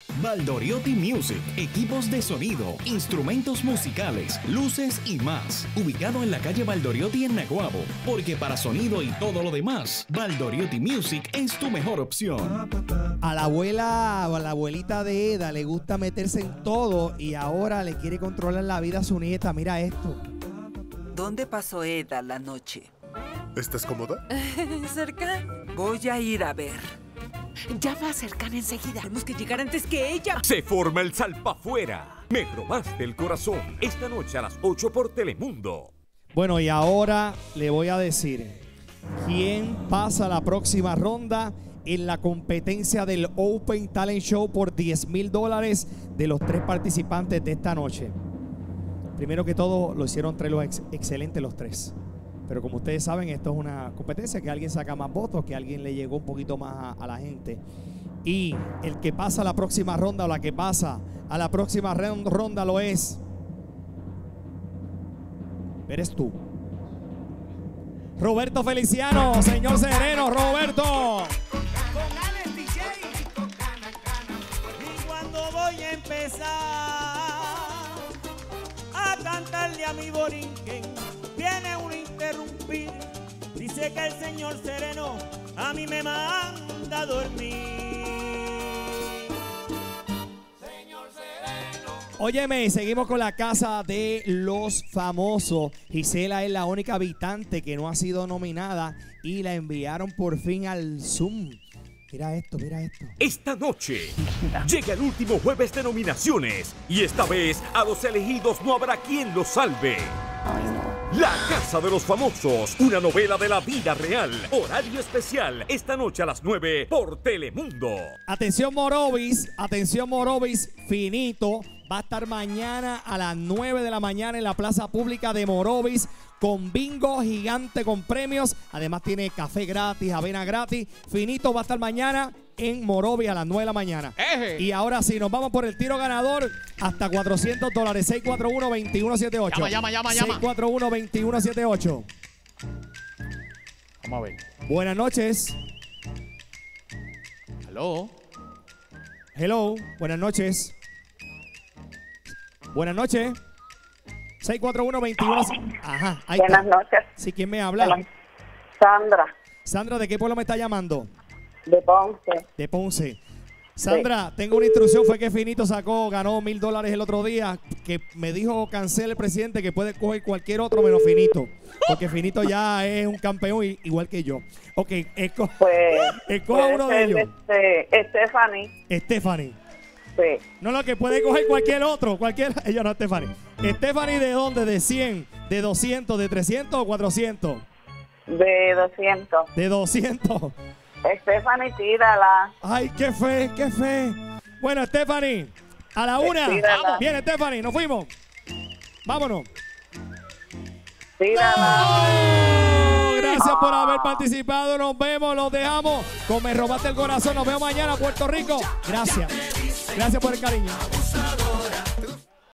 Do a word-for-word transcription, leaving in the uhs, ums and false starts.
Valdoriotti Music, equipos de sonido, instrumentos musicales, luces y más. Ubicado en la calle Valdoriotti en Naguabo, porque para sonido y todo lo demás, Valdoriotti Music es tu mejor opción. A la abuela o a la abuelita de Eda le gusta meterse en todo y ahora le quiere controlar la vida a su nieta. Mira esto. ¿Dónde pasó Eda la noche? ¿Estás cómoda? ¿Cerca? Voy a ir a ver. Llama a Cercana enseguida. Tenemos que llegar antes que ella. Se forma el Salpafuera. Me robaste el corazón. Esta noche a las ocho por Telemundo. Bueno, y ahora le voy a decir quién pasa a la próxima ronda en la competencia del Open Talent Show por diez mil dólares de los tres participantes de esta noche. Primero que todo, lo hicieron tres los ex excelentes los tres. Pero como ustedes saben, esto es una competencia que alguien saca más votos, que alguien le llegó un poquito más a, a la gente. Y el que pasa a la próxima ronda o la que pasa a la próxima ronda lo es. Eres tú. Roberto Feliciano, señor Sereno, Roberto. Y cuando voy a empezar a cantarle a mi borinquen, viene un interrumpir. Dice que el señor Sereno a mí me manda a dormir. Señor Sereno. Óyeme, seguimos con la casa de los famosos. Gisela es la única habitante que no ha sido nominada y la enviaron por fin al Zoom. Mira esto, mira esto. Esta noche llega el último jueves de nominaciones y esta vez a los elegidos no habrá quien los salve. Ay, no. La Casa de los Famosos, una novela de la vida real. Horario especial, esta noche a las nueve por Telemundo. Atención Morovis, atención Morovis, Finito va a estar mañana a las nueve de la mañana en la plaza pública de Morovis con bingo gigante con premios. Además tiene café gratis, avena gratis. Finito va a estar mañana en Morovis a las nueve de la mañana. Eje. Y ahora sí, nos vamos por el tiro ganador hasta cuatrocientos dólares. seis cuatro uno, dos uno siete ocho. Llama, llama, llama, llama. seis cuatro uno, dos uno siete ocho. Vamos a ver. Buenas noches. Hello. Hello, buenas noches. Buenas noches. seis cuatro uno, dos uno. Ajá, ahí Buenas está. noches. Sí, ¿quién me habla? Hola. Sandra, Sandra, ¿de qué pueblo me está llamando? de Ponce. De Ponce. Sandra, tengo una instrucción. Fue que Finito sacó, ganó mil dólares el otro día. Que me dijo, cancela el presidente, que puede coger cualquier otro menos Finito. Porque Finito ya es un campeón y- igual que yo. Ok, esco Pues, escoja puede uno de ser, ellos. Este, Stephanie. Stephanie. Sí. No, lo que puede coger cualquier otro. Cualquier. Ella no, Stephanie. Stephanie, ¿de dónde? ¿De cien? ¿De doscientos? ¿De trescientos o cuatrocientos? De doscientos. De doscientos. Stephanie, tírala. Ay, qué fe, qué fe. Bueno, Stephanie, a la una. Tírala. Viene, Stephanie, nos fuimos. Vámonos. Tírala. Oh, gracias por haber participado. Nos vemos, los dejamos. Con Me Robaste el Corazón. Nos vemos mañana, Puerto Rico. Gracias. Gracias por el cariño.